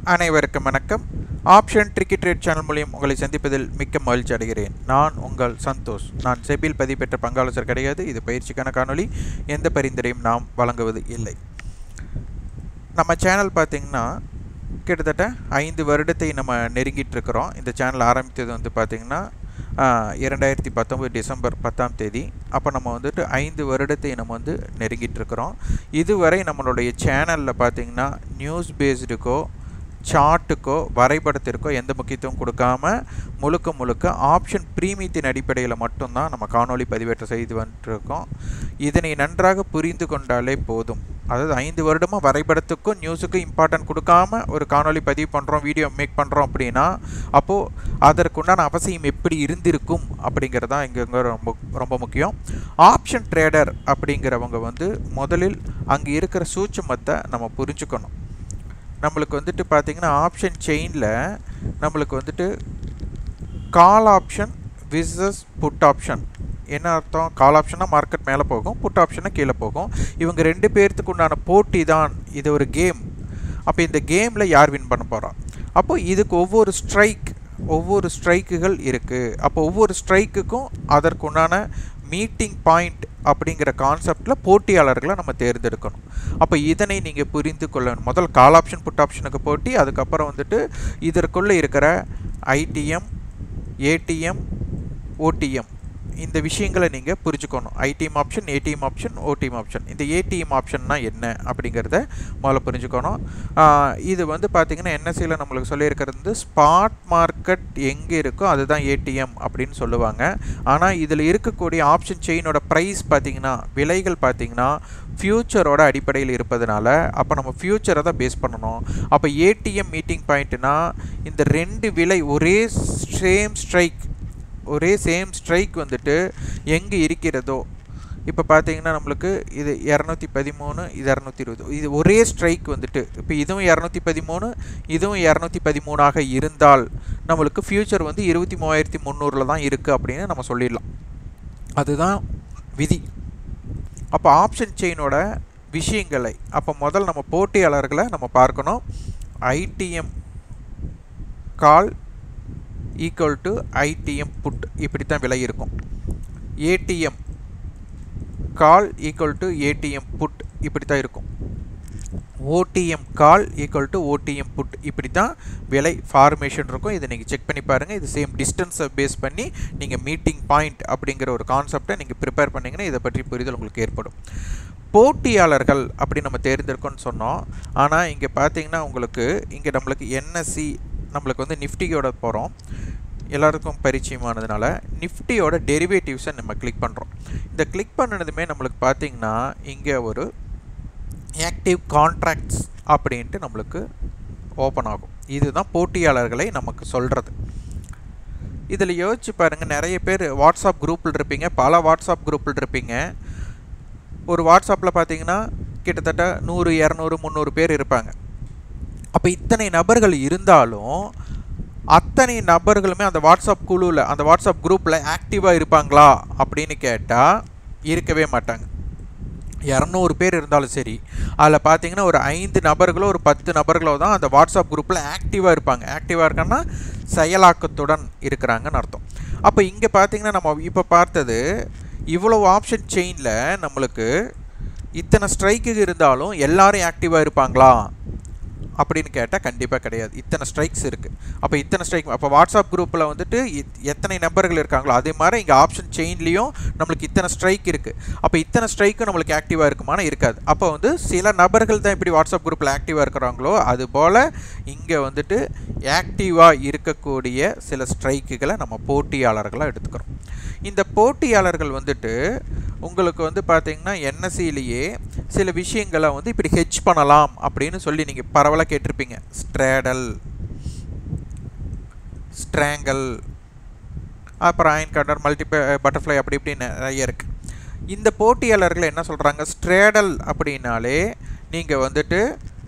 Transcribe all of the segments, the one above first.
அனைவருக்கும் வணக்கம். Option tricky trade channel மூலியம் உங்களை சந்திப்பதில் மிக்க மகிழ்ச்சி அடைகிறேன். நான் உங்கள் சந்தோஷ். நான் செபியில் பதிவு பெற்ற பங்காளர் கிடையாது. இது பயிற்சிக்கான காணொளி. எந்த பரிந்துரையும் நாம் வழங்குவது இல்லை. நம்ம சேனல் பார்த்திங்கன்னா கிட்டத்தட்ட 5 வருடத்தை நம்ம நெருங்கிட்டு இருக்கிறோம். இந்த சேனல் ஆரம்பித்தது வந்து பார்த்திங்கன்னா 2019 டிசம்பர் 10ஆம் தேதி. அப்போ நம்ம வந்துட்டு 5 வருடத்தை நம்ம வந்து நெருங்கிட்டு இருக்கிறோம். இதுவரை நம்மளுடைய சேனலில் பார்த்திங்கன்னா நியூஸ் பேஸ்டுக்கோ சார்ட்டுக்கோ வரைபடத்திற்கோ எந்த முக்கியத்துவம் கொடுக்காம முழுக்க ஆப்ஷன் பிரீமியத்தின் அடிப்படையில் மட்டும்தான் நம்ம காணொளி பதிவேற்றம் செய்து வந்துருக்கோம். இதனை நன்றாக புரிந்து கொண்டாலே போதும். அதாவது 5 வருடமாக வரைபடத்துக்கும் நியூஸுக்கும் இம்பார்ட்டன்ட் கொடுக்காம ஒரு காணொளி பதிவு பண்ணுறோம், வீடியோ மேக் பண்ணுறோம் அப்படின்னா அப்போது அதற்குண்டான அவசியம் எப்படி இருந்திருக்கும் அப்படிங்கிறதான் இங்கே ரொம்ப முக்கியம். ஆப்ஷன் ட்ரேடர் அப்படிங்கிறவங்க வந்து முதலில் அங்கே இருக்கிற சூட்சுமத்தை நம்ம புரிஞ்சுக்கணும். நம்மளுக்கு வந்துட்டு பார்த்திங்கன்னா ஆப்ஷன் செயினில் நம்மளுக்கு வந்துட்டு call option versus put option. என்ன அர்த்தம்? கால் ஆப்ஷனாக மார்க்கெட் மேலே போகும், புட் ஆப்ஷனாக கீழே போகும். இவங்க 2 பேர்த்துக்கு உண்டான போட்டி தான். இது ஒரு கேம். அப்போ இந்த கேமில் யார் வின் பண்ண போகிறா? அப்போ இதுக்கு ஒவ்வொரு ஸ்ட்ரைக்குகள் இருக்குது. அப்போ ஒவ்வொரு ஸ்ட்ரைக்குக்கும் அதற்குண்டான மீட்டிங் பாயிண்ட் அப்படிங்கிற கான்செப்டில் போட்டியாளர்களை நம்ம தேர்ந்தெடுக்கணும். அப்போ இதனை நீங்கள் புரிந்து கொள்ளணும். முதல் கால் ஆப்ஷன் புட் ஆப்ஷனுக்கு போட்டி, அதுக்கப்புறம் வந்துட்டு இதற்குள்ளே இருக்கிற ஐடிஎம், ஏடிஎம், ஓடிஎம் இந்த விஷயங்களை நீங்கள் புரிஞ்சுக்கணும். ITM option, ATM option, OTM option. இந்த ஏடிஎம் ஆப்ஷன்னா என்ன அப்படிங்கிறத முதல்ல புரிஞ்சுக்கணும். இது வந்து பார்த்திங்கன்னா என்எஸ்சியில் நம்மளுக்கு சொல்லியிருக்கிறது வந்து ஸ்பாட் மார்க்கெட் எங்கே இருக்கோ அதுதான் ஏடிஎம் அப்படின்னு சொல்லுவாங்க. ஆனால் இதில் இருக்கக்கூடிய ஆப்ஷன் செயினோட ப்ரைஸ் பார்த்திங்கன்னா, விலைகள் பார்த்திங்கன்னா ஃப்யூச்சரோட அடிப்படையில் இருப்பதனால அப்போ நம்ம ஃப்யூச்சரை தான் பேஸ் பண்ணணும். அப்போ ஏடிஎம் மீட்டிங் பாயிண்ட்னா இந்த 2 விலை ஒரே சேம் ஸ்ட்ரைக் வந்துட்டு எங்கே இருக்கிறதோ, இப்போ பார்த்தீங்கன்னா நம்மளுக்கு இது 213, இது 220, இது ஒரே ஸ்ட்ரைக் வந்துட்டு இப்போ இதுவும் 213, இதுவும் 213 இருந்தால் நம்மளுக்கு ஃப்யூச்சர் வந்து 23,300 தான் இருக்குது அப்படின்னு நம்ம சொல்லிடலாம். அதுதான் விதி. அப்போ ஆப்ஷன் செயினோட விஷயங்களை அப்போ முதல் நம்ம போட்டியாளர்களை நம்ம பார்க்கணும். ITM call equal to ITM put, இப்படி தான் விலை இருக்கும். ATM call equal to ATM put, இப்படி தான் இருக்கும். OTM call equal to OTM put, இப்படி தான் விலை ஃபார்மேஷன் இருக்கும். இதை நீங்கள் செக் பண்ணி பாருங்கள். இது சேம் டிஸ்டன்ஸை பேஸ் பண்ணி நீங்கள் மீட்டிங் பாயிண்ட் அப்படிங்கிற ஒரு கான்செப்டை நீங்கள் ப்ரிப்பேர் பண்ணிங்கன்னா இதை பற்றி புரிதல் உங்களுக்கு ஏற்படும். போட்டியாளர்கள் அப்படி நம்ம தேர்ந்தெடுக்கணும்னு சொன்னோம். ஆனால் இங்கே பார்த்தீங்கன்னா உங்களுக்கு இங்கே நம்மளுக்கு என்எஸ்சி நம்மளுக்கு வந்து நிஃப்டியோட போகிறோம். எல்லாருக்கும் பரிச்சயமானதுனால நிஃப்டியோட டெரிவேட்டிவ்ஸை நம்ம கிளிக் பண்ணுறோம். இந்த கிளிக் பண்ணதுமே நம்மளுக்கு பார்த்திங்கன்னா இங்கே ஒரு ஆக்டிவ் கான்ட்ராக்ட்ஸ் அப்படின்ட்டு நம்மளுக்கு ஓப்பன் ஆகும். இதுதான் போட்டியாளர்களை நமக்கு சொல்கிறது. இதில் யோசிச்சு பாருங்கள், நிறைய பேர் வாட்ஸ்அப் குரூப்பில் இருப்பீங்க, பல வாட்ஸ்அப் குரூப்பில் இருப்பீங்க. ஒரு வாட்ஸ்அப்பில் பார்த்தீங்கன்னா கிட்டத்தட்ட 100, 200, 300 பேர் இருப்பாங்க. அப்போ இத்தனை நபர்கள் இருந்தாலும் அத்தனை நபர்களுமே அந்த வாட்ஸ்அப் குழுவில், அந்த வாட்ஸ்அப் குரூப்பில் ஆக்டிவாக இருப்பாங்களா அப்படின்னு கேட்டால் இருக்கவே மாட்டாங்க. 200 பேர் இருந்தாலும் சரி, அதில் பார்த்தீங்கன்னா ஒரு 5 நபர்களோ ஒரு 10 நபர்களோ தான் அந்த வாட்ஸ்அப் குரூப்பில் ஆக்டிவாக இருப்பாங்க. ஆக்டிவாக இருக்காங்கன்னா செயலாக்கத்துடன் இருக்கிறாங்கன்னு அர்த்தம். அப்போ இங்கே பார்த்தீங்கன்னா நம்ம இப்போ பார்த்தது இவ்வளோ ஆப்ஷன் செயினில் நம்மளுக்கு இத்தனை ஸ்ட்ரைக்கு இருந்தாலும் எல்லாரும் ஆக்டிவாக இருப்பாங்களா அப்படின்னு கேட்டால் கண்டிப்பாக கிடையாது. இத்தனை ஸ்ட்ரைக்ஸ் இருக்குது. அப்போ இத்தனை ஸ்ட்ரைக், அப்போ வாட்ஸ்அப் குரூப்பில் வந்துட்டு எத்தனை நபர்கள் இருக்காங்களோ அதே மாதிரி இங்கே ஆப்ஷன் செயின்லேயும் நம்மளுக்கு இத்தனை ஸ்ட்ரைக் இருக்குது. அப்போ இத்தனை ஸ்ட்ரைக்கும் நம்மளுக்கு ஆக்டிவாக இருக்குமானா இருக்காது. அப்போ வந்து சில நபர்கள் தான் இப்படி வாட்ஸ்அப் குரூப்பில் ஆக்டிவாக இருக்கிறாங்களோ அதுபோல் இங்கே வந்துட்டு ஆக்டிவாக இருக்கக்கூடிய சில ஸ்ட்ரைக்குகளை நம்ம போட்டியாளர்களாக எடுத்துக்கிறோம். இந்த போட்டியாளர்கள் வந்துட்டு உங்களுக்கு வந்து பார்த்திங்கன்னா என்எஸ்சிலேயே சில விஷயங்களை வந்து இப்படி ஹெட்ஜ் பண்ணலாம் அப்படின்னு சொல்லி நீங்கள் பரவலாக கேட்டிருப்பீங்க. ஸ்ட்ராங்கல், அப்புறம் அயன் கட்டர், பட்டர்ஃப்ளை, அப்படி இப்படி நிறைய இருக்குது. இந்த போட்டியாளர்கள் என்ன சொல்கிறாங்க? ஸ்ட்ரேடல் அப்படின்னாலே நீங்கள் வந்துட்டு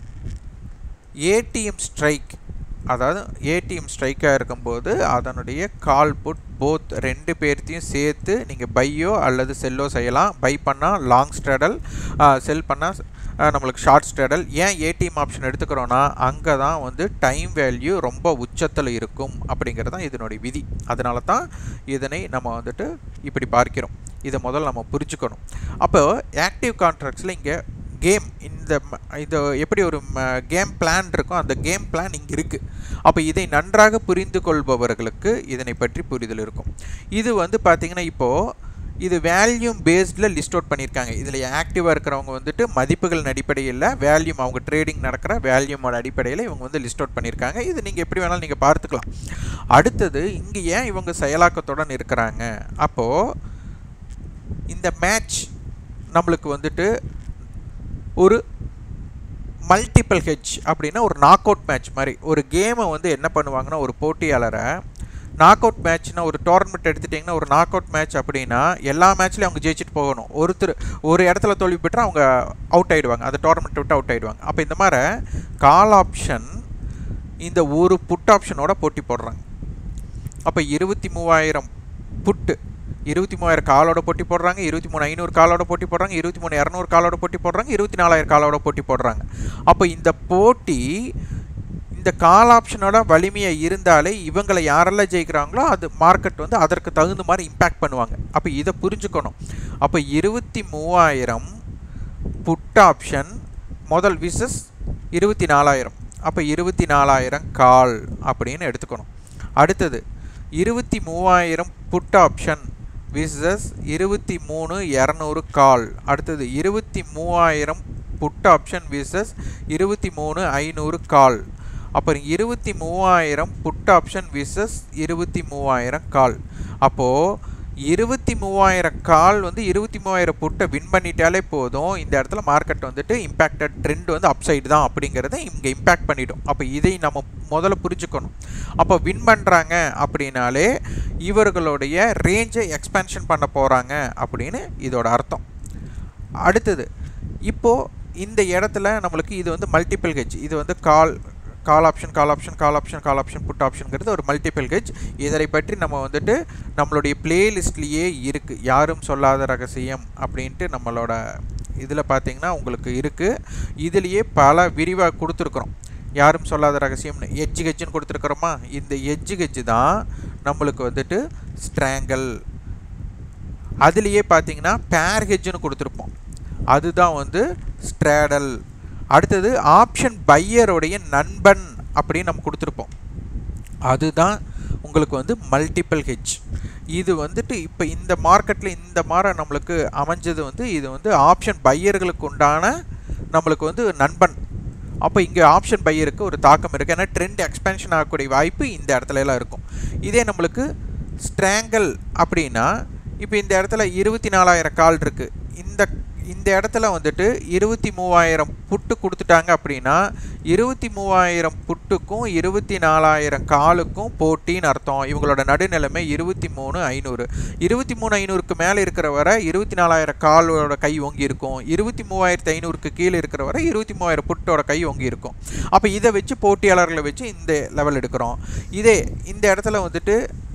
ஏடிஎம் ஸ்ட்ரைக், அதாவது ஏடிஎம் ஸ்ட்ரைக்காக இருக்கும்போது அதனுடைய கால் புட் போத் 2 பேர்த்தையும் சேர்த்து நீங்கள் பையோ அல்லது செல்லோ செய்யலாம். பை பண்ணால் லாங் ஸ்ட்ரேடல், செல் பண்ணால் நம்மளுக்கு ஷார்ட் ஸ்ட்ராடல். ஏன் ஏடிஎம் ஆப்ஷன் எடுத்துக்கிறோன்னா அங்கே தான் வந்து டைம் வேல்யூ ரொம்ப உச்சத்தில் இருக்கும் அப்படிங்கிறது தான் இதனுடைய விதி. அதனால தான் இதனை நம்ம வந்துட்டு இப்படி பார்க்கிறோம். இதை முதல்ல நம்ம புரிஞ்சுக்கணும். அப்போ ஆக்டிவ் கான்ட்ராக்ட்ஸில் இங்கே கேம் இது எப்படி ஒரு கேம் பிளான் இருக்கும், அந்த கேம் பிளான் இங்கே இருக்குது. அப்போ இதை நன்றாக புரிந்து கொள்பவர்களுக்கு இதனை பற்றி புரிதல் இருக்கும். இது வந்து பார்த்திங்கன்னா இப்போது இது வேல்யூம் பேஸ்டில் லிஸ்ட் அவுட் பண்ணியிருக்காங்க. இதில் ஆக்டிவாக இருக்கிறவங்க வந்துட்டு மதிப்புகளின் அடிப்படையில் வேல்யூம், அவங்க ட்ரேடிங் நடக்கிற வேல்யூமோட அடிப்படையில் இவங்க வந்து லிஸ்ட் அவுட் பண்ணியிருக்காங்க. இது நீங்கள் எப்படி வேணாலும் நீங்கள் பார்த்துக்கலாம். அடுத்தது இங்கே ஏன் இவங்க செயலாக்கத்துடன் இருக்கிறாங்க, அப்போது இந்த மேட்ச் நம்மளுக்கு வந்துட்டு ஒரு மல்டிபிள் ஹெட்ஜ் அப்படின்னா ஒரு நாக் அவுட் மேட்ச் மாதிரி ஒரு கேமை வந்து என்ன பண்ணுவாங்கன்னா, ஒரு போட்டியாளரை நாக் அவுட் மேட்ச்னா ஒரு டோர்னமெண்ட் எடுத்துட்டிங்கன்னா ஒரு நாக் அவுட் மேட்ச் அப்படின்னா எல்லா மேட்ச்லேயும் அவங்க ஜெயிச்சுட்டு போகணும். ஒரு இடத்துல தோல்வி பெற்றால் அவங்க அவுட் ஆகிடுவாங்க, அந்த டோர்னமெண்ட் விட்டு அவுட் ஆகிடுவாங்க. அப்போ இந்த மாதிரி கால் ஆப்ஷன் இந்த ஒரு புட் ஆப்ஷனோட போட்டி போடுறாங்க. அப்போ 23,000 புட்டு 23,000 காலோட போட்டி போடுறாங்க, 23,500 காலோட போட்டி போடுறாங்க, 23,200 காலோட போட்டி போடுறாங்க, 24,000 காலோட போட்டி போடுறாங்க. அப்போ இந்த போட்டி இந்த கால் ஆப்ஷனோட வலிமையை இருந்தாலே இவங்களை யாரெல்லாம் ஜெயிக்கிறாங்களோ அது மார்க்கெட் வந்து அதற்கு தகுந்த மாதிரி இம்பேக்ட் பண்ணுவாங்க. அப்போ இதை புரிஞ்சுக்கணும். அப்போ 23,000 புட் ஆப்ஷன் முதல் விசஸ் 24,000, அப்போ 24,000 கால் அப்படின்னு எடுத்துக்கணும். அடுத்தது 23,000 புட் ஆப்ஷன் விசஸ் 23,200 கால். அடுத்தது 23,000 புட் ஆப்ஷன் விசஸ் 23,500 கால். அப்புறம் 23,000 புட் ஆப்ஷன் விசஸ் 23,000 கால். அப்போது 23,000 கால் வந்து 23,000 புட்டை வின் பண்ணிட்டாலே போதும், இந்த இடத்துல மார்க்கெட் வந்துட்டு இம்பேக்டட் ட்ரெண்ட் வந்து அப்சைடு தான் அப்படிங்கிறத இங்கே இம்பேக்ட் பண்ணிடும். அப்போ இதை நம்ம முதல்ல புரிஞ்சுக்கணும். அப்போ வின் பண்ணுறாங்க அப்படின்னாலே இவர்களுடைய ரேஞ்சை எக்ஸ்பேன்ஷன் பண்ண போகிறாங்க அப்படின்னு இதோட அர்த்தம். அடுத்தது இப்போது இந்த இடத்துல நம்மளுக்கு இது வந்து மல்டிபிள் ஹெட்ஜ். இது வந்து கால் ஆப்ஷன் புட் ஆப்ஷனுங்கிறது ஒரு மல்டிபிள் ஹெட்ஜ். இதை பற்றி நம்ம வந்துட்டு நம்மளுடைய பிளேலிஸ்ட்லேயே இருக்குது, யாரும் சொல்லாத ரகசியம் அப்படின்ட்டு நம்மளோட இதில் பார்த்திங்கன்னா உங்களுக்கு இருக்குது. இதுலேயே பல விரிவாக கொடுத்துருக்குறோம். யாரும் சொல்லாத ரகசியம்னு எட்ஜ் ஹெட்ஜுன்னு கொடுத்துருக்குறோமா, இந்த எட்ஜ் ஹெட்ஜ் தான் நம்மளுக்கு வந்துட்டு ஸ்ட்ராங்கல். அதுலேயே பார்த்திங்கன்னா பேர் ஹெட்ஜுன்னு கொடுத்துருப்போம், அதுதான் வந்து ஸ்ட்ராடல். அடுத்தது ஆப்ஷன் பையருடைய நண்பன் அப்படின்னு நம்ம கொடுத்துருப்போம், அதுதான் உங்களுக்கு வந்து மல்டிபிள் ஹெட்ஜ். இது வந்துட்டு இப்போ இந்த மார்க்கெட்டில் இந்த மாதிரி நம்மளுக்கு அமைஞ்சது வந்து இது வந்து ஆப்ஷன் பையர்களுக்கு உண்டான நம்மளுக்கு வந்து நண்பன். அப்போ இங்கே ஆப்ஷன் பையருக்கு ஒரு தாக்கம் இருக்குது, ஏன்னா ட்ரெண்ட் எக்ஸ்பென்ஷன் ஆகக்கூடிய வாய்ப்பு இந்த இடத்துல எல்லாம் இருக்கும். இதே நம்மளுக்கு ஸ்ட்ராங்கல் அப்படின்னா இப்போ இந்த இடத்துல 24,000 கால் இருக்குது, இந்த இடத்துல வந்துட்டு 23,000 புட்டு கொடுத்துட்டாங்க அப்படின்னா 23,000 புட்டுக்கும் 24,000 காலுக்கும் போட்டின்னு அர்த்தம். இவங்களோட நடுநிலைமை 23,500. 23,500க்கு மேலே இருக்கிற வரை 24,000 காலோட கை ஓங்கி இருக்கும், 23,500க்கு கீழே இருக்கிற வரை 23,000 புட்டோட கை ஓங்கி இருக்கும். அப்போ இதை வச்சு போட்டியாளர்களை வச்சு இந்த லெவல் எடுக்கிறோம். இதே இந்த இடத்துல வந்துட்டு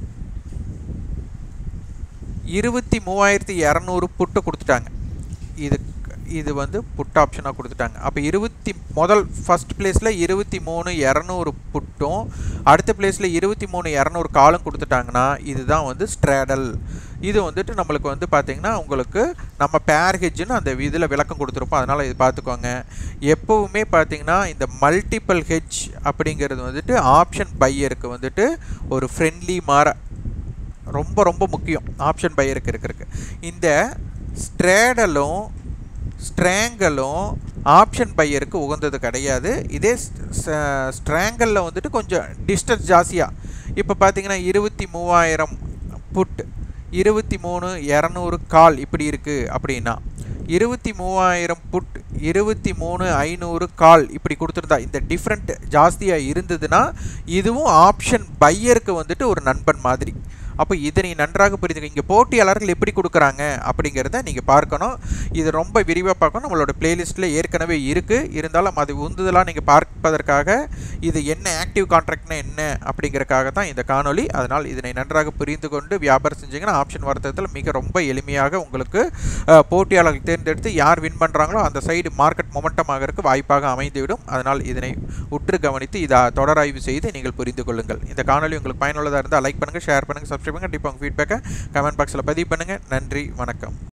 23,200 புட்டு கொடுத்துட்டாங்க, இது வந்து புட் ஆப்ஷனாக கொடுத்துட்டாங்க. அப்போ ஃபஸ்ட் பிளேஸில் 23,200 புட்டும் அடுத்த பிளேஸில் 23,200 காலும் கொடுத்துட்டாங்கன்னா இதுதான் வந்து ஸ்ட்ராடல். இது வந்துட்டு நம்மளுக்கு வந்து பார்த்திங்கன்னா உங்களுக்கு நம்ம பேர் ஹெட்ஜுன்னு அந்த இதில் விளக்கம் கொடுத்துருப்போம், அதனால் இது பார்த்துக்கோங்க. எப்போவுமே பார்த்திங்கன்னா இந்த மல்டிபிள் ஹெட்ஜ் அப்படிங்கிறது வந்துட்டு ஆப்ஷன் பையருக்கு வந்துட்டு ஒரு ஃப்ரெண்ட்லி மாற ரொம்ப ரொம்ப முக்கியம். ஆப்ஷன் பையருக்கு இருக்கிறதுக்கு இந்த ஸ்ட்ராடலும் ஸ்ட்ராங்கலும் ஆப்ஷன் பையருக்கு உகந்தது கிடையாது. இதே ஸ்ட்ராங்கலில் வந்துட்டு கொஞ்சம் டிஸ்டன்ஸ் ஜாஸ்தியாக, இப்போ பார்த்தீங்கன்னா 23,000 புட் 23,200 கால் இப்படி இருக்குது அப்படின்னா 23,000 புட் 23,500 கால் இப்படி கொடுத்துருந்தா இந்த டிஃப்ரெண்ட் ஜாஸ்தியாக இருந்ததுன்னா இதுவும் ஆப்ஷன் பையருக்கு வந்துட்டு ஒரு நண்பன் மாதிரி. அப்போ இதை நீ நன்றாக புரிந்துக்க. இங்கே போட்டியாளர்கள் எப்படி கொடுக்குறாங்க அப்படிங்கிறத நீங்கள் பார்க்கணும். இது ரொம்ப விரிவாக பார்க்கணும். நம்மளோட பிளேலிஸ்ட்டில் ஏற்கனவே இருக்குது. இருந்தாலும் அது உந்துதலாக நீங்கள் பார்ப்பதற்காக இது என்ன ஆக்டிவ் கான்ட்ராக்ட்னா என்ன அப்படிங்கிறதுக்காக தான் இந்த காணொலி. அதனால் இதனை நன்றாக புரிந்து கொண்டு வியாபாரம் செஞ்சீங்கன்னா ஆப்ஷன் வர்த்தகத்தில் மிக ரொம்ப எளிமையாக உங்களுக்கு போட்டியாளர்கள் தேர்ந்தெடுத்து யார் வின் பண்ணுறாங்களோ அந்த சைடு மார்க்கெட் மொமெண்டம் ஆகிறதுக்கு வாய்ப்பாக அமைந்துவிடும். அதனால் இதனை உற்று கவனித்து இதை தொடராய்வு செய்து நீங்கள் புரிந்து கொள்ளுங்கள். இந்த காணொலி உங்களுக்கு பயனுள்ளதாக இருந்தால் லைக் பண்ணுங்கள், ஷேர் பண்ணுங்கள், சப்ஸ்கிரைப் பண்ணுங்கள். கண்டிப்பாக உங்கள் ஃபீட்பேக்கை கமெண்ட் பாக்ஸில் பதிவு பண்ணுங்கள். நன்றி, வணக்கம்.